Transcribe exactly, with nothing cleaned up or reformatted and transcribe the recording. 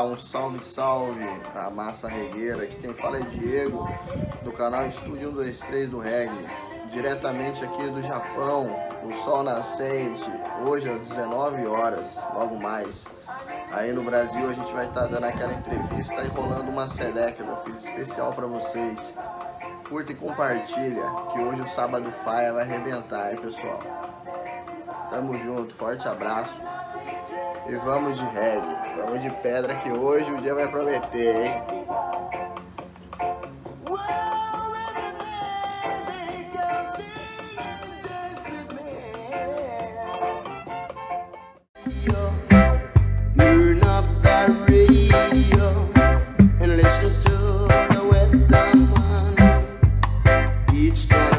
um salve, salve a massa regueira. Aqui quem fala é Diego, do canal Estúdio um dois três do Reggae, diretamente aqui do Japão, o sol nascente, hoje às dezenove horas, logo mais. Aí no Brasil a gente vai estar dando aquela entrevista e rolando uma seleca que eu fiz especial para vocês. Curta e compartilha, que hoje o Sábado Faia vai arrebentar, hein, pessoal? Tamo junto, forte abraço. E vamos de reggae, vamos de pedra que hoje o dia vai prometer, hein? Turn up the radio and listen to the weatherman. Each time